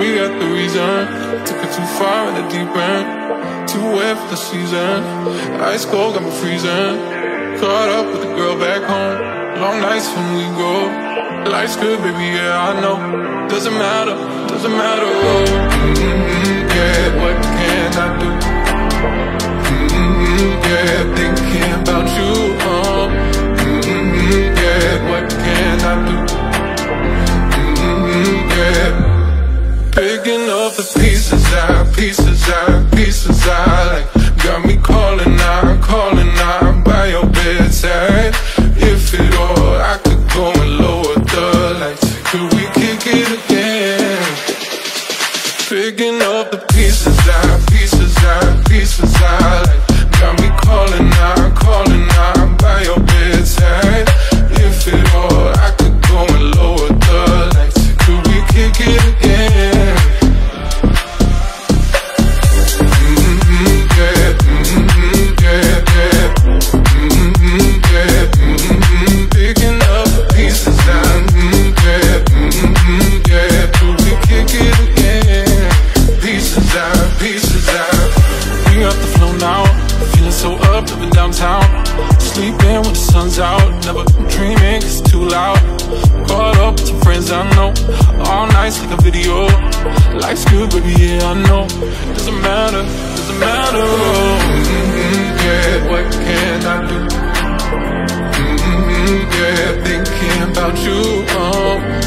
we got the reason. Took it too far in the deep end, too wet for the season. Ice cold got me freezing. Caught up with the girl back home. Long nights when we go. Life's good, baby, yeah, I know. Doesn't matter, doesn't matter. Oh, yeah, what can I do? Yeah, thinking about you. Yeah, what can I do? Yeah, picking up the pieces I like. Got me calling out by your bedside. If it all, I could go and lower the lights. Could we kick it again? Picking up the pieces I like. Got me calling out by your bedside. If it all, I could go and lower the lights. Could we kick it again? Picking up the pieces I could we kick it again? Pieces out. We got the flow now, feeling so up, living downtown. Sleeping when the sun's out, never dreaming 'cause it's too loud. Caught up with some friends I know, all nights like a video. Life's good, baby, yeah, I know. Doesn't matter, doesn't matter. Yeah, what can I do? Yeah, thinking about you.